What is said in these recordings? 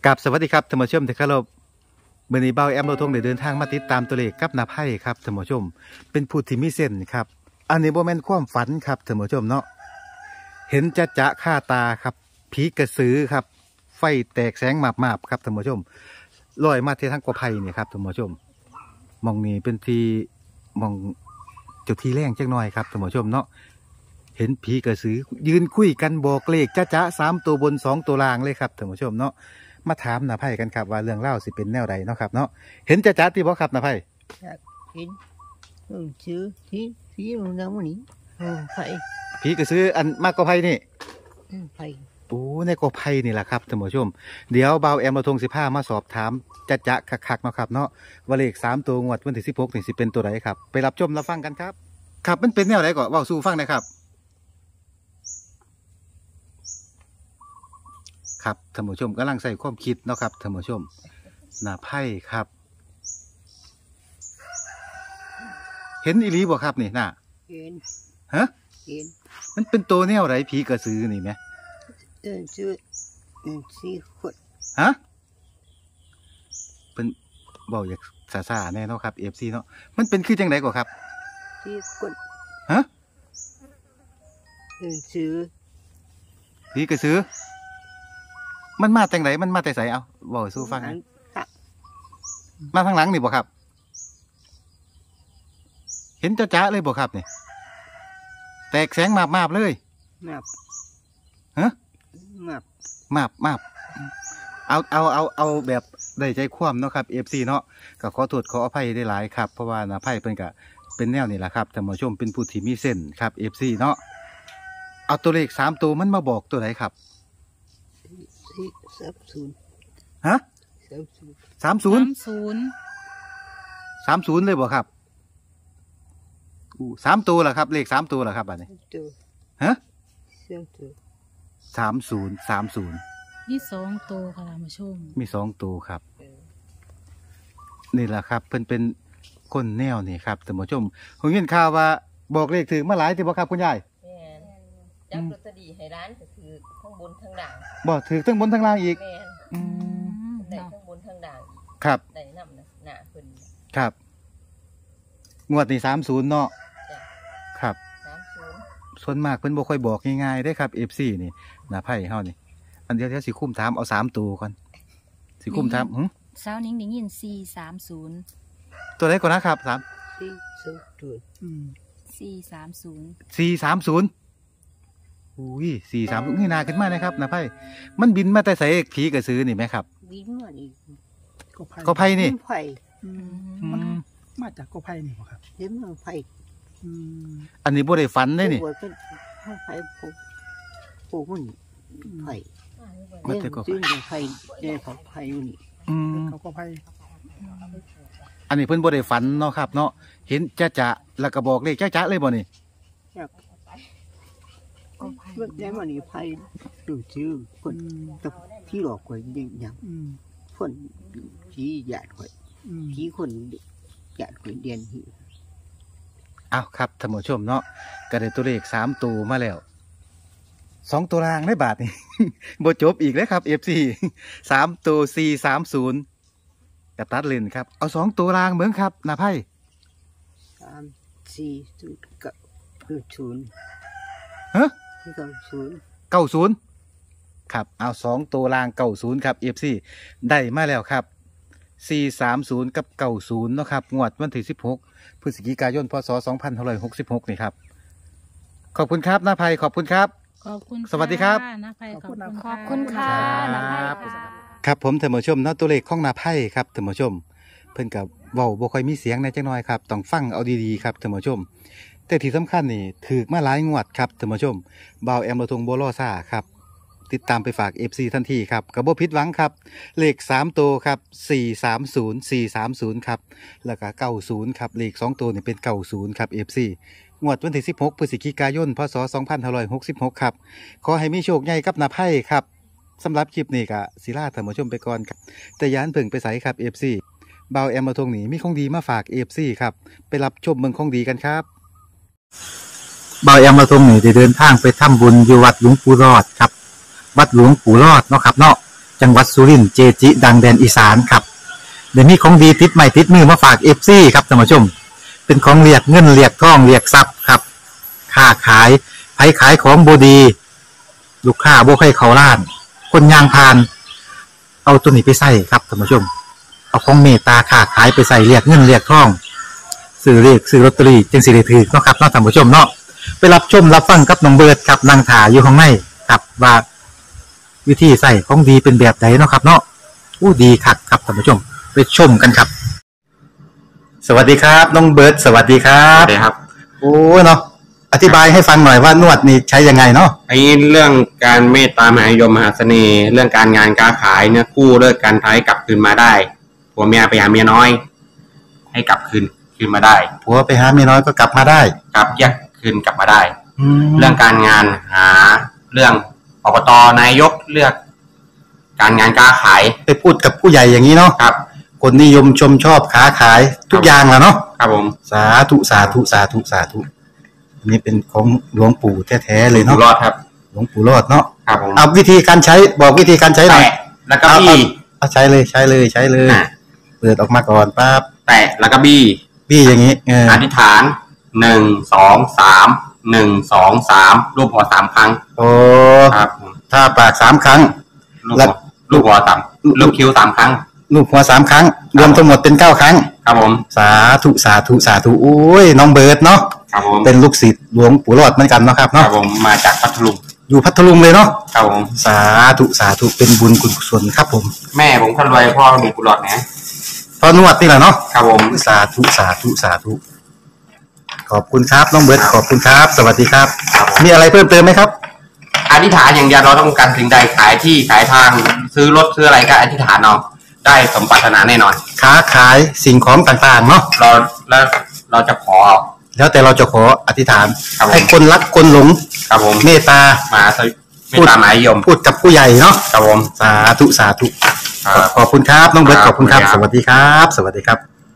กับสวัสดีครับท่านผู้ชมที่เคารพมื้อนี้เบาแอมเราทงได้เดินทางมาติดตามตัวเลขกับนาไพ่ครับท่านผู้ชมเป็นผู้ที่มีเส้นครับอันนี้บ่แม่นความฝันครับท่านผู้ชมเนาะเห็นจะค่าตาครับผีกระสือครับไฟแตกแสงมาบๆครับท่านผู้ชมลอยมาที่ทางกอไผ่นี่ครับท่านผู้ชมมองนี่เป็นที่มองเจ้าที่แรงจังหน่อยครับท่านผู้ชมเนาะเห็นผีกระสือยืนคุยกันบอกเลขจะ3 ตัวบน2 ตัวล่างเลยครับท่านผู้ชมเนาะมาถามนาไพ่กันครับว่าเรื่องเล่าสิเป็นแนวใดเนาะครับเนาะเห็นจะที่บ่ครับนาไพ่เห็นชื่อที่มันน้ำมันนี้ไผ่ผีกระสืออันมากกอไผ่นี่ไผ่โอ้ในกอไผ่นี่แหละครับท่านผู้ชมเดี๋ยวเบาแอมเราทง15มาสอบถามจะคักๆเนาะครับเนาะว่าเลข3 ตัวงวดวันที่16นี่สิเป็นตัวไหนครับไปรับชมรับฟังกันครับครับมันเป็นแนวไหนก่อนเว้าสู่ฟังหน่อยครับครับท่านผู้ชมกำลังใส่ความคิดเนาะครับท่านผู้ชมนาไพ่ครับเห็นอีหลีบ่ครับนี่น่ะเห็นฮะเห็นมันเป็นตัวแนวไหนผีกระสือนี่ไหมชื่อสี่คนฮะเป็นบอกอยากซาแน่เนาะครับเอฟซีเนาะมันเป็นคือจังไดก่อนครับสี่คนฮะชื่อผีกระสือมันมาแต่งไหนมันมาแต่ใสเอาบอกสู้ฟังมาทางหลังนี่บ่ครับเห็นจ้าเลยบ่ครับนี่แตกแสงมาบเลยฮะมาบเอาแบบได้ใจคว่ำเนาะครับเอฟซีเนาะก็ขอโทษขออภัยได้หลายครับเพราะว่านาไพ่เป็นกะเป็นแนวนี่แหละครับท่านผู้ชมเป็นผู้ที่มีเส้นครับเอฟซีเนาะเอาตัวเลข3 ตัวมันมาบอกตัวไหนครับฮะ 30เลยบ่ครับ3 ตัวเหรอครับเลข3 ตัวเหรอครับอันนี้ฮะ30 มี2 ตัวค่ะท่านผู้ชมมี2 ตัวครับนี่แหละครับเพิ่นเป็นคนแนวนี่ครับท่านผู้ชมผมเห็นข่าวว่าบอกเลขถึงมาหลายที่บ่ครับคุณยายจับลอตเตอรี่ให้ร้านก็คือทั้งบนทั้งล่างบอกถือทั้งบนทั้งล่างอีกได้ทั้งบนทั้งล่างครับได้นำนะหน้าเพิ่นครับงวดนี้30เนาะครับ30ส่วนมากเพิ่นบ่ค่อยบอกง่ายๆได้ครับ FC นี่นาไพ่เฮานี่อันเดียวสิคุ้มถามเอา3 ตัวก่อนสิคุ้มถามเช้านี้ได้ยิน430 ตัวไหนก่อนนะครับ430อุ้ย430นี่นาขึ้นมานะครับนาไพ่มันบินมาแต่ใส่ผีกระสือนี่ไหมครับบินมานี่กอไผ่นี่มันมาจากกอไผ่นี่บ่ครับเห็นมันไผ่อันนี้บ่ได้ฝันได้นี่ไผ่ปลูกมันไผ่มันจะกอไผ่เนี่ยเขาไผ่อยู่นี่เขากอไผ่อันนี้เพิ่นบ่ได้ฝันเนาะครับเนาะเห็นจะแล้วก็บอกเลขจะเลยบ่นี่แล้วมันนี่ไผ่ดูชื่อคนที่หลอกคนอย่างคนผีหยาดคนผีคนหยาดคนเดียนหิวอ้าวครับท่านผู้ชมเนาะก็ได้ตัวเลข3 ตัวมาแล้ว2 ตัวล่างได้บาทนี่บ่จบอีกเลยครับ FC 3 ตัว430กระตัดเลนครับเอา2 ตัวล่างเหมือนครับนาไพ่ 3 4 0ฮะ 90ครับเอา2 ตัวล่าง90ครับ FC ได้มาแล้วครับ430กับ90เนาะครับงวดวันที่16พฤศจิกายนพศ2566นี่ครับขอบคุณครับนาไพ่ขอบคุณครับขอบคุณสวัสดีครับนาไพ่ขอบคุณค่ะนาไพ่ครับผมท่านผู้ชมเนาะตัวเลขของนาไพ่ครับท่านผู้ชมเพิ่นกับเว้าบ่ค่อยมีเสียงในจังน้อยครับต้องฟังเอาดีๆครับท่านผู้ชมแต่ที่สำคัญนี่ถือมาหลายงวดครับท่านผู้ชมบ่าวแอมระทงโบโลซ่าครับติดตามไปฝาก FC ทันทีครับกับบ่ผิดหวังครับเลข3 ตัวครับ430ครับแล้วก็90ครับเลข2 ตัวนี่เป็น90ครับ FC งวดวันที่16พฤศจิกายนพศ2566ครับขอให้มีโชคใหญ่กับนาไพ่ครับสำหรับคลิปนี้ก็ศิลาท่านผู้ชมไปก่อนครับแต่ยานเพิ่งไปใส่ครับ FC บ่าวแอมระทงนี่มีของดีมาฝาก FC ครับไปรับชมเมืองของดีกันครับบ่าวแอมระทงนี่ได้เดินทางไปทำบุญอยู่วัดหลวงปู่รอดครับวัดหลวงปู่รอดเนาะครับเนาะจังหวัดสุรินทร์เจจิ ดังแดนอีสานครับเดี๋ยวนี้ของดีติดใหม่ติดมือมาฝากFCครับท่านผู้ชมเป็นของเรียกเงินเรียกทองเรียกทรัพย์ครับค้าขายไผขายของบดีลูกค้าบ่ใครเขาล้าน คนยางพาน เอาตัวนี้ไปใส่ครับท่านผู้ชม เอาของเมตตาค้าขายไปใส่เรียกเงินเรียกทองซื้อเรียกซื้อลอตเตอรี่จึงสิได้ถือเนาะครับเนาะท่านผู้ชมเนาะไปรับชมรับฟังกับน้องเบิร์ดครับนางถาอยู่ข้างในครับว่าวิธีใส่ของดีเป็นแบบไหนเนาะครับ เนาะอู้ดีคักครับท่านผู้ชมไปชมกันครับ สวัสดีครับน้องเบิร์ดสวัสดีครัครับ บครับโอ้เนาะอธิบายให้ฟังหน่อยว่านวดนี่ใช้ยังไงเนาะไอ้เรื่องการเมตตามหานิยมมหาเสน่ห์ เรื่องการงานการขายเนี่ยกู้เลิกการท้ายกลับคืนมาได้ผัวเมียไปหาเมียน้อย ให้กลับคืนมาได้ผัวไปหาเมียน้อยก็กลับมาได้กลับแยกคืนกลับมาได้แล้เรื่วองการงานหาเรื่องอบตนายกเลือก การงานการขายไปพูดกับผู้ใหญ่อย่างนี้เนาะครับคนนิยมชมชอบค้าขายทุกอย่างแหละเนาะครับผมสาธุสาธุสาธุสาธุอันนี้เป็นของหลวงปู่แท้ๆเลยอยู่เนาะรอดครับหลวงปู่รอดเนาะครับผมเอาวิธีการใช้บอกวิธีการใช้หน่อยแตะแล้วก็บี้เอาใช้เลยใช้เลยใช้เลยอ่ะเปิดออกมาก่อนปั๊บแตะแล้วก็บี้พี่อย่างนี้เอออธิษฐาน1 2 3 1 2 3รูปหัว3ครั้งโอ้ครับผมถ้าปาก3 ครั้งลูกแล้หัววลูกหัวต่ำลูกคิ้ว3ครั้งลูกหัว3 ครั้ง รวมทั้งหมดเป็น9 ครั้งครับผมสาธุสาธุสาธุโอ้ยน้องเบิร์ดเนาะครับผมเป็นลูกศิษย์หลวงปู่รอดเหมือนกันเนาะครับครัเนาะบผมมาจากพัทลุงอยู่พัทลุงเลยเนาะครับผมสาธุสาธุเป็นบุญกุศลครับผมแม่ผมคนรวยพ่อมีกุหลาบนะพอนวดนี่แหละเนาะครับผมสาธุสาธุสาธุขอบคุณครับน้องเบิร์ดขอบคุณครับ สวัสดีครับครับผมมีอะไรเพิ่มเติมไหมครับอธิษฐานอย่างเดียวเราต้องการสิ่งใดขายที่ขายทางซื้อรถซื้ออะไรก็อธิษฐานเอาได้สมปรารถนาแน่นอนค้าขายสิ่งของต่างๆเนาะเราจะขอแล้วแต่เราจะขออธิษฐานครับผมให้คนรักคนหลงครับผมเมตตามาไม่ตามหมายยมพูดกับผู้ใหญ่เนาะครับผมสาธุสาธุครับขอบคุณครับน้องเบิร์ตคขรับอบคุณครับขอบสคุณครับวัสดีครับ สวัสดีครับ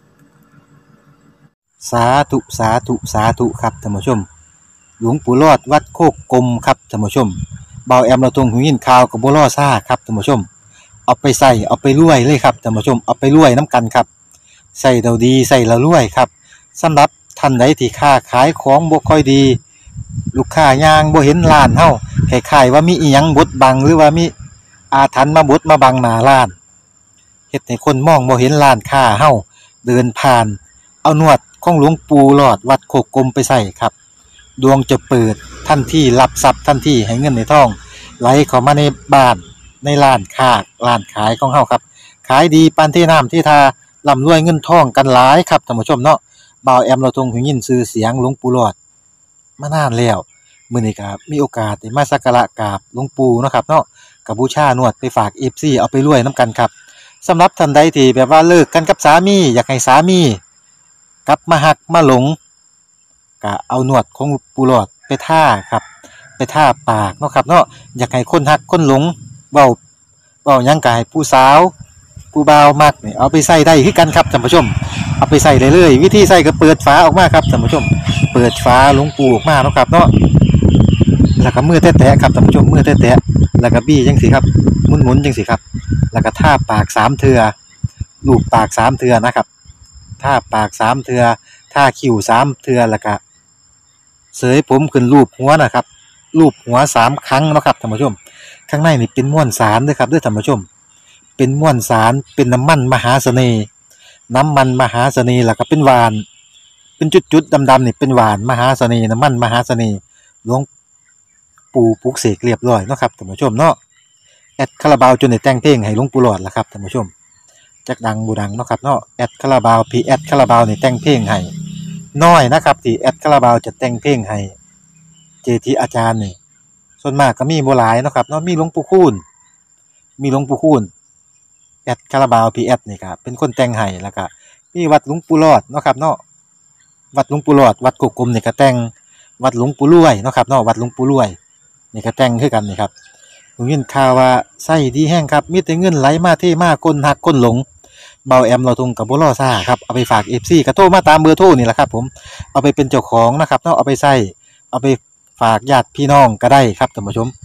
สาธุสาธุสาธุครับท่านผู้ชม หลวงปู่รอดวัดโคกกลมครับท่านผู้ชมเบาแอมเราตรงหูยินข่าวกับบัวล่อซ่าครับท่านผู้ชม เอาไปใส่เอาไปรวยเลยครับท่านผู้ชมเอาไปรวยน้ำกันครับใส่เราดีใส่เรารวยครับสำหรับท่านใดที่ค้าขายของบ่ค่อยดี ลูกค้ายางบ่เห็นร้านเฮาคล้ายๆว่ามีอีหยังบดบังหรือว่ามีอาถรรพ์มาบดมาบังหน้าร้านเฮ็ดให้คนมองบ่เห็นร้านค้าเฮาเดินผ่าน เอานวดของหลวงปู่หลอดวัดโคกกลมไปใส่ครับดวงจะเปิดทันทีรับทรัพย์ทันทีให้เงินในท้องไหลเข้ามาในบ้านในร้านค้าร้านขายของเฮาครับขายดีปานที่น้ำที่ทาร่ำรวยเงินทองกันหลายครับท่านผู้ชมเนาะบ่าวแอมเราทรงหูยินชื่อเสียงหลวงปู่หลอดมานานแล้วมื้อนี้ก็มีโอกาสได้มาสักการะกราบหลวงปู่เนาะครับเนาะก็บูชานวดไปฝาก FC เอาไปรวยนํกันครับสำหรับท่านใดที่แบบว่าเลิกกันกับสามีอยากให้สามีกลับมาหักมาหลงก็เอานวดของปู่หลอดไปท่าครับไปท่าปากเนาะครับเนาะอยากให้คนหักคนหลงเว้าหยังก็ให้ผู้สาวผู้บ่าวมักนี่เอาไปใส่ได้คือกันครับท่านผู้ชมเอาไปใส่ได้เลยวิธีใส่ก็เปิดฝาออกมาครับท่านผู้ชมเปิดฝาหลวงปู่ออกมาเนาะครับเนาะแล้วก็มือแตะๆครับท่านผู้ชมมือแตะๆแล้วก็บี้จังสิครับหมุนๆจังสิครับแล้วก็ท่าปาก3เทื่อลูบปาก3เทื่อนะครับท่าปาก3เทื่อท่าคิ้ว3เทื่อแล้วก็เสยผมขึ้นรูปหัวนะครับรูปหัว3ครั้งเนาะครับท่านผู้ชมข้างในนี่เป็นม้วนสารเด้อครับเด้อท่านผู้ชมเป็นม้วนสารเป็นน้ำมันมหาเสน่ห์น้ำมันมหาเสน่ห์แล้วก็เป็นหวานเป็นจุดๆดำๆนี่เป็นหวานมหาเสน่ห์น้ำมันมหาเสน่ห์หลวงปู่ปลุกเสกเรียบร้อยเนาะครับท่านผู้ชมเนาะแอดคาราบาวจนได้แต่งเพลงให้หลวงปู่หลอดล่ะครับท่านผู้ชมจักดังบ่ดังเนาะครับเนาะแอดคาราบาวพี่แอดคาราบาวนี่แต่งเพลงให้น้อยนะครับที่แอดคาราบาวจะแต่งเพลงให้เจทีอาจารย์นี่ส่วนมากก็มีบ่หลายเนาะครับเนาะมีหลวงปู่คูณแอดคาราบาวพีแอดนี่ครับเป็นคนแต่งให้แล้วก็มีวัดหลวงปู่รอดเนาะครับเนาะวัดหลวงปู่รอดวัดโกกกลมนี่ก็แต่งวัดหลวงปู่รวยเนาะครับเนาะวัดหลวงปู่รวยนี่ก็แต่งคือกันนี่ครับผมยินข่าวว่าไส้ดีแห้งครับมีแต่เงินไหลมาเทมาคนหักคนหลงเบาแอมเราทงกับบ่ล่อซ่าครับเอาไปฝาก FC ก็โทรมาตามเบอร์โทรนี่แหละครับผมเอาไปเป็นเจ้าของนะครับเนาะเอาไปใส่เอาไปฝากญาติพี่น้องก็ได้ครับท่านผู้ชม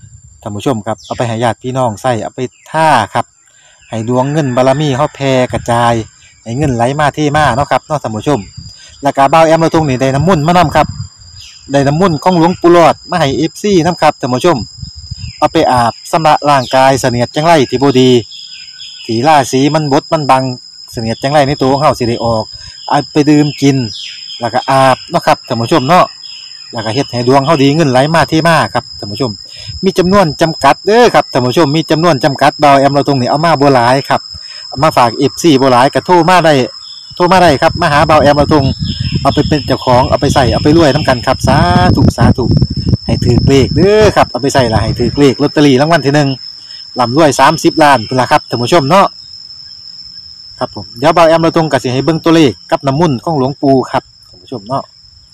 ท่านผู้ชมครับเอาไปให้ญาติพี่น้องใช้เอาไปท่าครับให้ดวงเงินบารมีเฮาแผ่กระจายให้เงินไหลมาเทมาเนาะครับเนาะท่านผู้ชมแล้วก็บ่าวแอมเราตรงนี้ได้น้ำมนต์มานํครับได้น้ำมนต์ของหลวงปู่หลอดมาให้ FC นํครับท่านผู้ชมเอาไปอาบชำระร่างกายเสนียดจังไรที่บ่ดีที่ราศีมันบดมันบังเสนียดจังไรในตัวของเฮาสิได้ออกเอาไปดื่มกินแล้วก็อาบเนาะครับท่านผู้ชมเนาะแล้วก็เฮ็ดให้ดวงเฮาดีเงินไหลมาเทมาครับท่านผู้ชมมีจำนวนจำกัดเด้อครับท่านผู้ชมมีจำนวนจำกัดบ่าวแอมเราตรงนี้เอามาบ่หลายครับเอามาฝาก FC บ่หลายก็โทรมาได้ครับมาหาบ่าวแอมเราตรงเอาไปเป็นเจ้าของเอาไปใส่เอาไปรวยนํกันครับสาธุสาธุให้ถือเลขเด้อครับเอาไปใส่ละให้ถือเลขลอตเตอรี่รางวัลที่หนึ่งร่ำรวย30ล้านพุ่นล่ะครับท่านผู้ชมเนาะครับผมเดี๋ยวบ่าวแอมเราตรงก็สิให้เบิ่งตัวเลขกับน้ำมนต์ของหลวงปู่ครับท่านผู้ชมเนาะ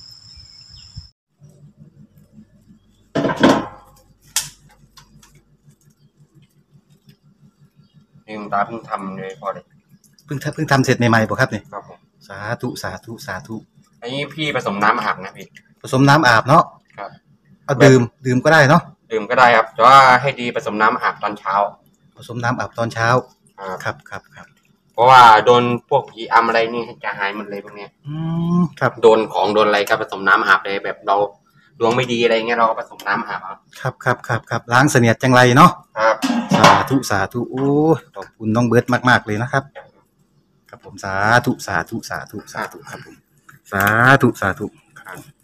ลืมตาเพิ่งทำเลยพอเลยเพิ่งทำเสร็จใหม่ๆบ่ครับนี่ครับผมสาธุสาธุสาธุอันนี้พี่ผสมน้ำอาบนะพี่ผสมน้ำอาบเนาะครับเอาดื่มก็ได้เนาะดื่มก็ได้ครับแต่ว่าให้ดีผสมน้ำอาบตอนเช้าผสมน้ำอาบตอนเช้าครับครับเพราะว่าโดนพวกผีอำอะไรนี่จะหายหมดเลยพวกเนี้ยครับโดนของโดนอะไรก็ผสมน้ำอาบเลยแบบเราดวงไม่ดีอะไรเงี้ยเราก็ผสมน้ำอาบเอาครับล้างเสนียดจังไรเนาะครับสาธุโอ้ยขอบคุณน้องเบิร์ตมากๆเลยนะครับครับผมสาธุครับผมสาธุครับ